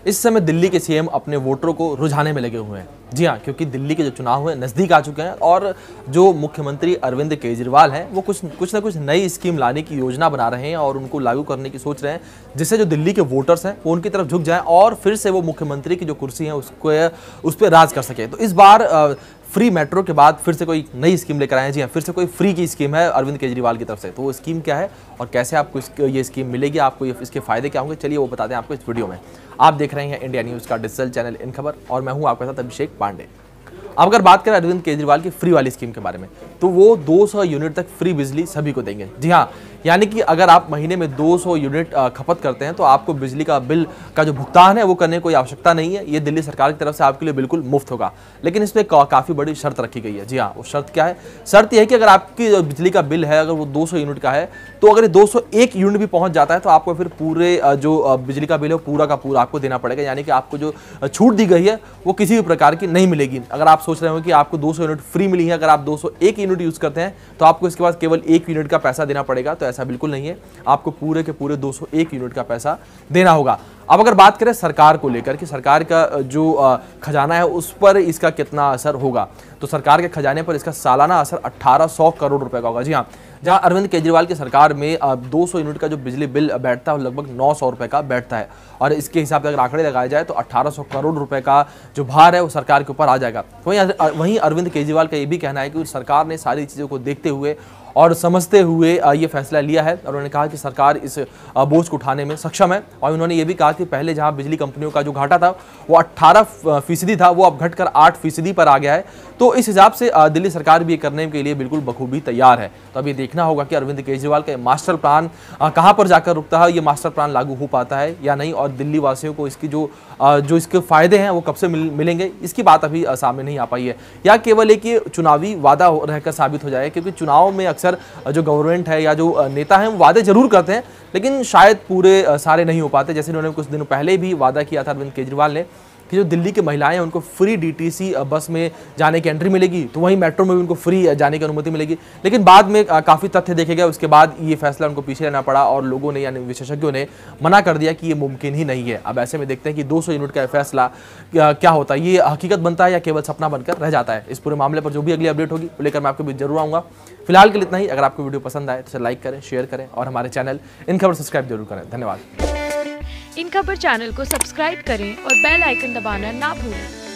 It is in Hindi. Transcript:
इस समय दिल्ली के सीएम अपने वोटरों को रुझाने में लगे हुए हैं। जी हाँ, क्योंकि दिल्ली के जो चुनाव हैं नज़दीक आ चुके हैं और जो मुख्यमंत्री अरविंद केजरीवाल हैं वो कुछ ना कुछ नई स्कीम लाने की योजना बना रहे हैं और उनको लागू करने की सोच रहे हैं, जिससे जो दिल्ली के वोटर्स हैं वो उनकी तरफ झुक जाएं और फिर से वो मुख्यमंत्री की जो कुर्सी है उस पर राज कर सके। तो इस बार फ्री मेट्रो के बाद फिर से कोई नई स्कीम लेकर आए हैं। जी हाँ, फिर से कोई फ्री की स्कीम है अरविंद केजरीवाल की तरफ से। तो वो स्कीम क्या है और कैसे आपको ये स्कीम मिलेगी, आपको इसके फायदे क्या होंगे, चलिए वो बताते हैं आपको इस वीडियो में। आप देख रहे हैं इंडिया न्यूज़ का डिजिटल चैनल इन खबर और मैं हूं आपके साथ अभिषेक पांडे। अब अगर बात करें अरविंद केजरीवाल की फ्री वाली स्कीम के बारे में, तो वो 200 यूनिट तक फ्री बिजली सभी को देंगे। जी हाँ, यानी कि अगर आप महीने में 200 यूनिट खपत करते हैं तो आपको बिजली का बिल का जो भुगतान है वो करने की कोई आवश्यकता नहीं है। ये दिल्ली सरकार की तरफ से आपके लिए बिल्कुल मुफ्त होगा। लेकिन इसमें काफ़ी बड़ी शर्त रखी गई है। जी हाँ, वो शर्त क्या है? शर्त यह है कि अगर आपकी बिजली का बिल है अगर वो 200 यूनिट का है, तो अगर 201 यूनिट भी पहुंच जाता है तो आपको फिर पूरे जो बिजली का बिल है पूरा का पूरा आपको देना पड़ेगा। यानी कि आपको जो छूट दी गई है वो किसी भी प्रकार की नहीं मिलेगी। अगर आप सोच रहे हो कि आपको 200 यूनिट फ्री मिली है, अगर आप 201 यूनिट यूज़ करते हैं तो आपको इसके बाद केवल 1 यूनिट का पैसा देना पड़ेगा, तो ऐसा बिल्कुल नहीं है। आपको पूरे के पूरे 201 यूनिट का पैसा देना होगा। अब अगर बात करें सरकार को लेकर कि सरकार का जो खजाना है उस पर इसका कितना असर होगा, तो सरकार के खजाने पर इसका सालाना असर 1800 करोड़ रुपए का होगा। जी हाँ, जहां अरविंद केजरीवाल की सरकार में 200 यूनिट का जो बिजली बिल बैठता है लगभग 900 रुपए का बैठता है और इसके हिसाब से अगर आंकड़े लगाए जाए तो 1800 करोड़ रुपए का जो भार है वो सरकार के ऊपर आ जाएगा। वहीं अरविंद केजरीवाल का ये भी कहना है कि सरकार ने सारी चीज़ों को देखते हुए और समझते हुए ये फैसला लिया है और उन्होंने कहा कि सरकार इस बोझ को उठाने में सक्षम है। और उन्होंने ये भी कहा कि पहले जहां बिजली कंपनियों का जो घाटा था वो 18% था, वो अब घटकर 8% पर आ गया है। तो इस हिसाब से दिल्ली सरकार भी ये करने के लिए बिल्कुल बखूबी तैयार है। तो अब ये देखना होगा कि अरविंद केजरीवाल का मास्टर प्लान कहाँ पर जाकर रुकता है, ये मास्टर प्लान लागू हो पाता है या नहीं, और दिल्ली वासियों को इसकी जो इसके फायदे हैं वो कब से मिलेंगे, इसकी बात अभी सामने नहीं आ पाई है। या केवल एक ये चुनावी वादा रहकर साबित हो जाए, क्योंकि चुनाव में अक्सर जो गवर्नमेंट है या जो नेता हैं वो वादे जरूर करते हैं लेकिन शायद पूरे सारे नहीं हो पाते। जैसे उन्होंने कुछ दिनों पहले भी वादा किया था अरविंद केजरीवाल ने कि जो दिल्ली की महिलाएं हैं उनको फ्री डीटीसी बस में जाने की एंट्री मिलेगी, तो वहीं मेट्रो में भी उनको फ्री जाने की अनुमति मिलेगी। लेकिन बाद में काफ़ी तथ्य देखे गए, उसके बाद ये फैसला उनको पीछे लेना पड़ा और लोगों ने यानी विशेषज्ञों ने मना कर दिया कि ये मुमकिन ही नहीं है। अब ऐसे में देखते हैं कि 200 यूनिट का फैसला क्या होता है, ये हकीकत बनता है या केवल सपना बनकर रह जाता है। इस पूरे मामले पर जो भी अगली अपडेट होगी वो लेकर मैं आपके बीच जरूर आऊँगा। फिलहाल के लिए इतना ही। अगर आपको वीडियो पसंद आए तो लाइक करें, शेयर करें और हमारे चैनल इन खबर सब्सक्राइब जरूर करें। धन्यवाद। इन खबर चैनल को सब्सक्राइब करें और बेल आइकन दबाना ना भूलें।